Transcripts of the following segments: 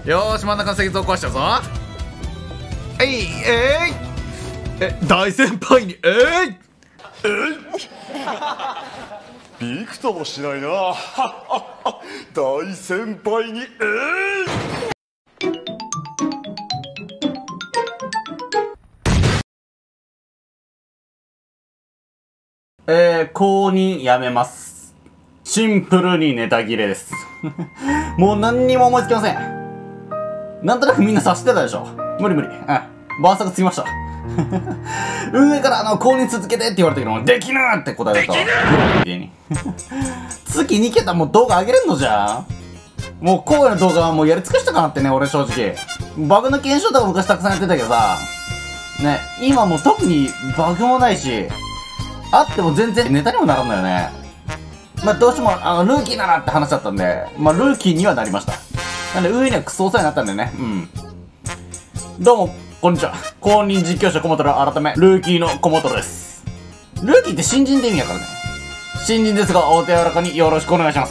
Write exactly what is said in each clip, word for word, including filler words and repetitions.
よーし、真ん中の石像壊しちゃうぞ。えいえいえ、大先輩にえいえいびくともしないな。大先輩にえい。 えー、公認やめます。シンプルにネタ切れです。もう何にも思いつきません。なんとなくみんな察してたでしょ。無理無理。うん。バーサがつきました。運営からあの、公認続けてって言われたけど、できぬーって答えだったわ。芸人。月に桁もう動画上げれんのじゃん。もうこういうの動画はもうやり尽くしたかなってね、俺正直。バグの検証とか昔たくさんやってたけどさ、ね、今もう特にバグもないし、あっても全然ネタにもならんのよね。まあどうしても、あの、ルーキーならって話だったんで、まあルーキーにはなりました。なんで上にはクソお世話になったんでね。うん。どうも、こんにちは。公認実況者コモトラ改め、ルーキーのコモトラです。ルーキーって新人って意味やからね。新人ですが、お手柔らかによろしくお願いします。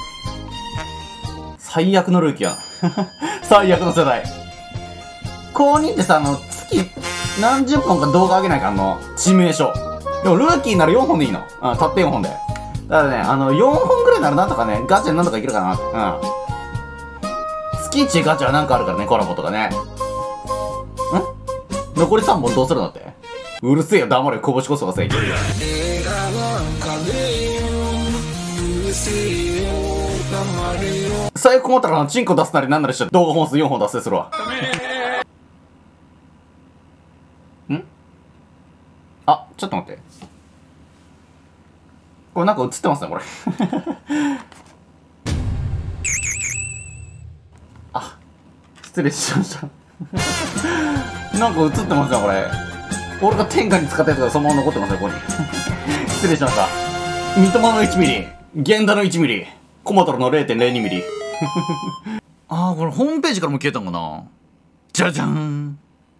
最悪のルーキーやな。最悪の世代。公認ってさ、あの、月何十本か動画上げないかんの、致命傷。でもルーキーならよんほんでいいの。うん、たったよんほんで。だからね、あの、よんほんぐらいならなんとかね、ガチャになんとかいけるかな。うん。月いちガチャはなんかあるからね、コラボとかね。ん残りさんぼんどうするのって。うるせえよ、黙れよ、こぼしこそが正義。最悪困ったらチンコ出すなりなんなりして動画本数よんほん達成するわ。んあ、ちょっと待って。これなんか映ってますね、これ。あ、失礼しました。なんか映ってますね、これ。俺が天下に使ったやつがそのまま残ってますね、ここに。失礼しました。三笘のいちミリ、源田のいちミリ、コモトロの れいてんれいにミリ。あー、これホームページからも消えたんかな。じゃじゃーん。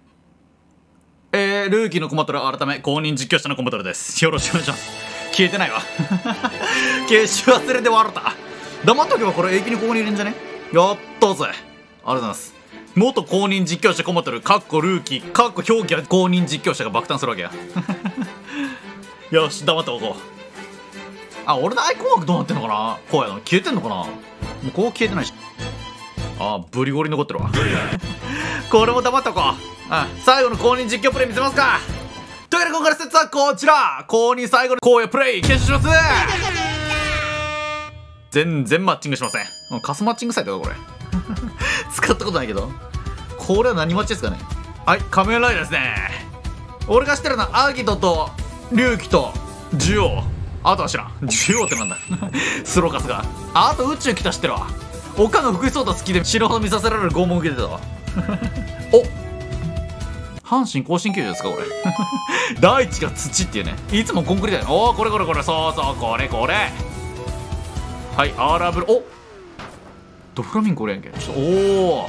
えー、ルーキーのコモトロ改め、公認実況者のコモトロです。よろしくお願いします。消えてないわ。消し忘れて笑った。黙っとけばこれ永久にここにいるんじゃね。やったぜ。ありがとうございます。元公認実況者コモトル、カッコルーキー、カッコ表記は公認実況者が爆誕するわけや。よし、黙っておこう。あ、俺のアイコン枠どうなってんのかな。こうやの消えてんのかな。もうこう消えてないし。あ、ブリゴリ残ってるわ。これも黙っておこう。あ、最後の公認実況プレイ見せますか。というわけで今回の説はこちら。公認最後の荒野プレイ検証します。全然マッチングしません。カスマッチングサイトかこれ。使ったことないけど。これは何マッチですかね。はい、仮面ライダーですね。俺が知ってるのはアギトと龍騎とジュオ。あとは知らん。ジュオってなんだ。スローカスが。あ、あと宇宙来た知ってるわ。おかんが福井壮太好きで死ぬほど見させられる拷問受けてたわ。お、阪神甲子園球場ですかこれ。大地が土っていうね。いつもコンクリだよ。おお、これこれこれ、そうそう、これこれ。はい、アーラブル、お、ドフラミンゴ俺やんけ。おお、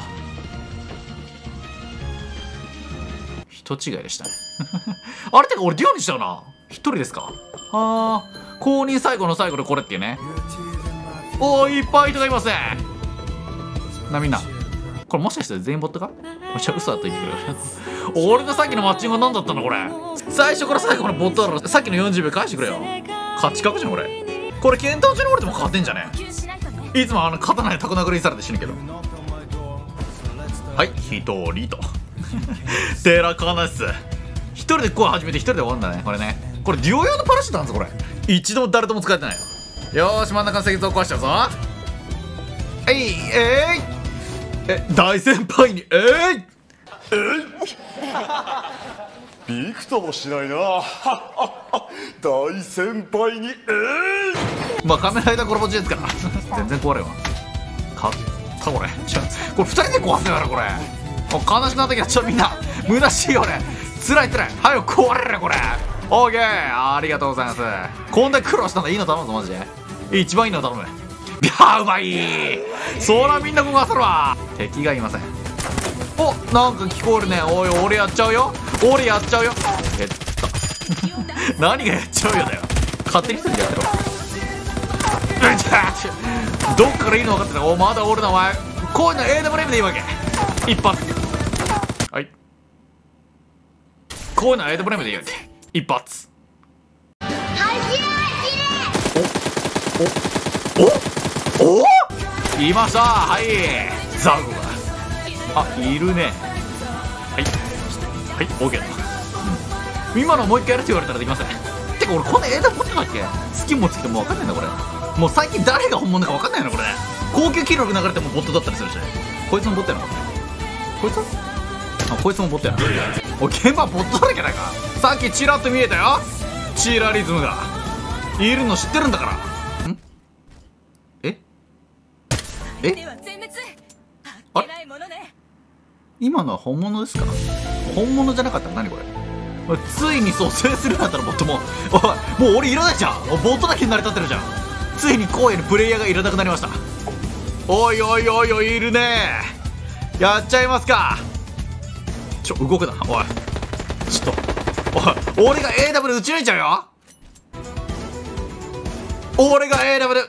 人違いでしたね。あれってか俺デュオにしたよな。一人ですか。あー、公認最後の最後でこれっていうね。おお、いっぱい人がいますね。な、みんなこれもしかして全員ボットか。じゃあ嘘だと言ってくれよ。俺のさっきのマッチングは何だったのこれ。最初から最後のボットだろ。さっきのよんじゅうびょう返してくれよ。勝ち確じゃんこれ。これ検討中に俺でも勝てんじゃね。いつもあの刀でタコ殴りにされて死ぬけど。はい、一人と。テラカナス。一人でこう始めて一人で終わるんだねこれね。これデュオ用のパラシュートなんですこれ。一度も誰とも使えてないよ。よーし、真ん中の石像壊しちゃうぞ。えいえいえ、大先輩にえいえいびくともしないな。大先輩にえい。 まあ仮面ライダーコラボ中ですから全然壊れんわ。買ったこれ。ちょこれふたりで壊せながらこれ。悲しくなったけどちょっとみんな虚しいよね。つらいつらい。はよ壊れるよこれ。オーケー、ありがとうございます。こんだけ苦労したんだ。いいの頼むぞマジで。一番いいの頼む。いやーうまい。そらみんなここ焦るわ。敵がいません。お、なんか聞こえるね。おい、俺やっちゃうよ。俺やっちゃうよ。えっと何がやっちゃうよだよ。勝手に一人でやってろ。どっからいいの分かってない。お、まだ俺の前こういうの エーダブリュー でいいわけ。一発。はい。こういうの エーダブリュー でいいわけ。一発。おおおいました。はいザゴがあいるね。はいはい OK だ、うん、今のもう一回やるって言われたらできません。てか俺こんな枝持ってたっけ。スキンもつけてもう分かんないんだこれ。もう最近誰が本物か分かんないのこれ。高級記録流れてもボットだったりするし。こいつもボットやなこいつ。あこいつもボットやな。お現場ボットだらけないか。さっきチラッと見えたよ。チラリズムがいるの知ってるんだから。んええあれ今のは本物ですか。本物じゃなかったら何これ。ついに蘇生するんだったらボットもおいもう俺いらないじゃん。ボットだけに成り立ってるじゃん。ついに荒野にプレイヤーがいらなくなりました。おいおいおいおいいるね。やっちゃいますか。ちょ動くなおい。ちょっとおい俺が エーダブリュー 打ち抜いちゃうよ。俺が エーダブリュー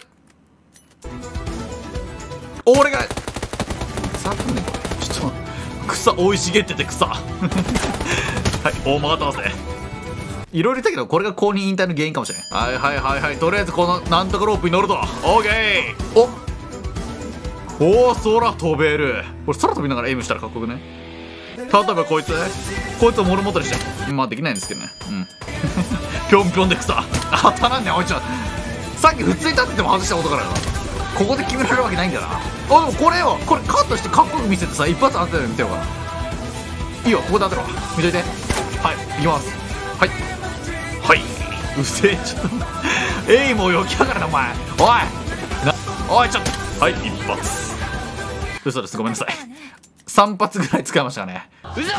俺がさくねこれちょっと草生い茂ってて草はい大曲がってますね。いろいろ言ったけどこれが公認引退の原因かもしれない。はいはいはいはい。とりあえずこのなんとかロープに乗ると OK。 おおお空飛べる。これ空飛びながらエイムしたらかっこよくね。例えばこいつねこいつをモルモットにしてまあできないんですけどね。うんぴょんぴょんで草当たらんねんおい。ちょさっき普通に立ってても外したことからここで決められるわけないんだよな。あでもこれよこれカットしてかっこよく見せてさ一発当てるの見てようかな。いいよここで当てるわ見といて。はい行きます。はいはいうせえちょっとエイムをよきやがるなお前。おいなおいちょっとはい一発嘘ですごめんなさい。さん発ぐらい使いましたね。これ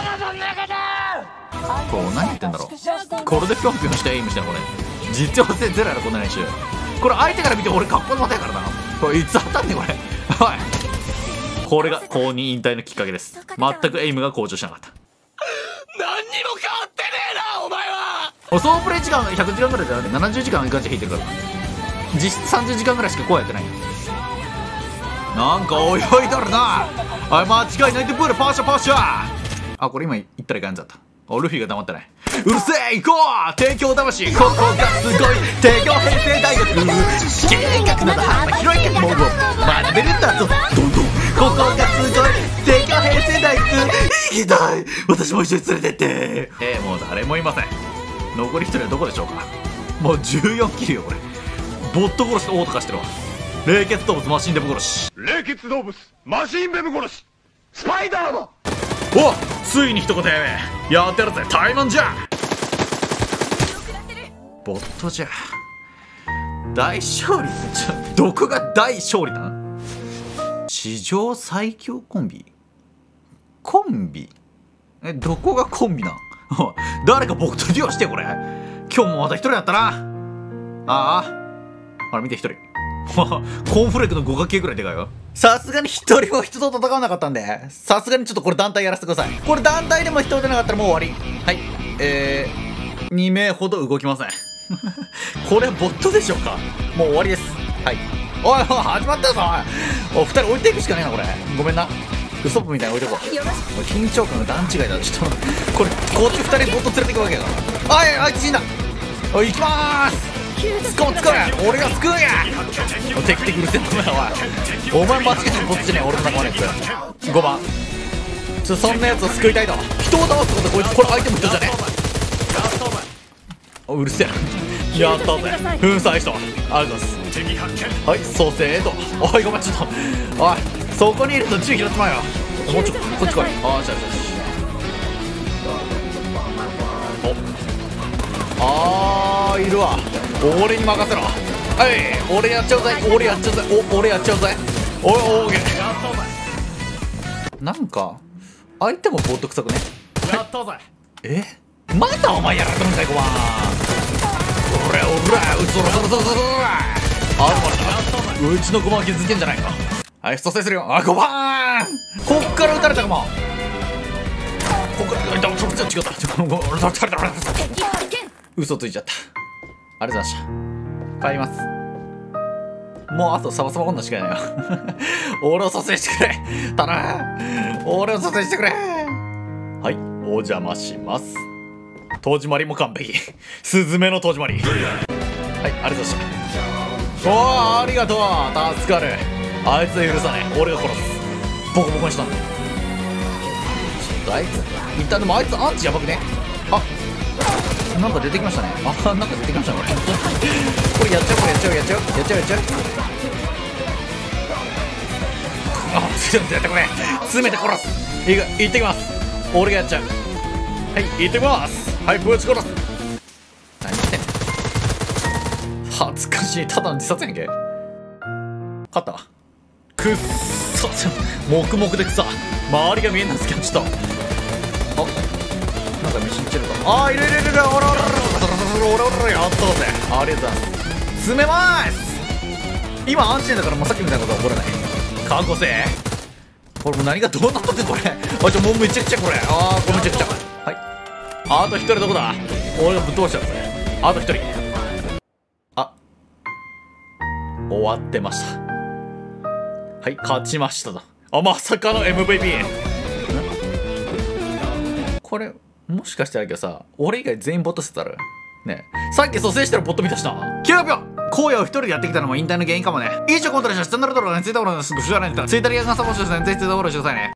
何言ってんだろう。これでぴょんぴょんしてエイムしてんのこれ実用性ゼロやろこんな練習。これ相手から見て俺カッコのまたやからな。これいつ当たんねんこれはいこれが公認引退のきっかけです。全くエイムが向上しなかった。何にも変わってねえなお前は。総プレイ時間ひゃくじかんぐらいじゃなくてななじゅうじかんガチャ引いてるから実質さんじゅうじかんぐらいしかこうやってない。なんか泳いどるな。あい間違いないでプールパーシャパーシャ。あこれ今言ったらいかんじゃった。おルフィが黙ってない。うるせえ行こう帝京魂ここがすごい帝京平成大学経営学など幅広い学問を学べるんだぞどんどんここがすごい帝京平成大学行きたい私も一緒に連れてってえー、もう誰もいません。残り一人はどこでしょうか。もうじゅうよんキルよこれ。ボット殺しとオート化してるわ。冷血動物マシンデブ殺し冷血動物マシンベブ殺しスパイダーだ。 おついに一言やめやってやるぜタイマンじゃ。ボットじゃ大勝利ちょどこが大勝利なの。史上最強コンビコンビえどこがコンビなん誰か僕とデュオしてこれ。今日もまた一人だったな。あああれ見て一人コーンフレークのご角形ぐらいでかいよ。さすがに一人は人と戦わなかったんでさすがにちょっとこれ団体やらせてください。これ団体でも人出なかったらもう終わり。はいえー、に名ほど動きませんこれボットでしょうか。もう終わりです。はいおいおい始まったぞおいお二人置いていくしかねえなこれ。ごめんなウソップみたいに置いてこう。おい緊張感が段違いだ。ちょっとこれこっち二人ボット連れていくわけだから。あいあいつ死んだ。おい行きまーすスコンつこう俺が救うんや敵敵うるせえんだおいお前間違えてボットじゃねえ俺と仲間のやつごばんちょそんなやつを救いたいと人を倒すことこいつこれ相手も人じゃねえ。うるせえやったぜ粉砕したありがとうございますはい蘇生とおいごめんちょっとおいそこにいると銃拾ってまうよもうちょっとこっち来い。ああじゃあじゃああーいるわ俺に任せろ。はい俺やっちゃうぜ俺やっちゃうぜお俺やっちゃうぜおいオーケーなんか相手もボット臭くねやったぜえまたお前やられてるんかいごまんおらおらうつろそろそろそろあるまだうちのごまん気づけんじゃないか。はい蘇生するよあごまんこっから撃たれたかもこっから違った嘘ついちゃった。ありがとうございました帰ります。 もうあとサバサバ女しかいないよ俺を蘇生してくれ頼む俺を蘇生してくれ。はい、お邪魔します。戸締まりも完璧スズメの戸締まり。はい、ありがとうございました。おー、ありがとう、助かる。あいつは許さねえ、俺が殺す。ボコボコにしたんだ。ちょっとあいつ一旦、でもあいつアンチやばくね。あ、なんか出てきましたね。あ、なんか出てきましたねこれこれやっちゃう、これやっちゃう、やっちゃう、やっちゃう、やっちゃう。あ、ちょっとやってこれ詰めて殺す。いく、行ってきます。俺がやっちゃう。はい、行ってきます。はい、ぶち殺す。何してんの。恥ずかしい、ただの自殺やんけ。勝った。くっそ、黙々でくさ、周りが見えんなんですけど、ちょっと、あ、なんか飯いっちゃうか。あー、いるいるいるいる、おらおらおらおらおらおら、やったぜ。ありがとうございます。詰めまーす。今安心だから、もうさっきみたいなことは起こらない。覚悟せえ。これもう何がどうなったってこれ。あ、ちょ、もうめちゃくちゃこれ。あー、これめちゃくちゃ。はい、あと一人どこだ。俺がぶっ飛ばしちゃったぜ。あと一人。あ、終わってました。はい、勝ちましたと。あ、まさかの エムブイピー。 これもしかしてあれけどさ、俺以外全員ボットしてたらねえ、さっき蘇生したらボット見たしな。きゅうびょう。荒野を一人でやってきたのも引退の原因かもね。以上コントでした。下になるところね、ツイッターフォローですぐ知らないんだ。ツイッターリアルがサポートしてね、ぜひツイッターフォローしてくださいね。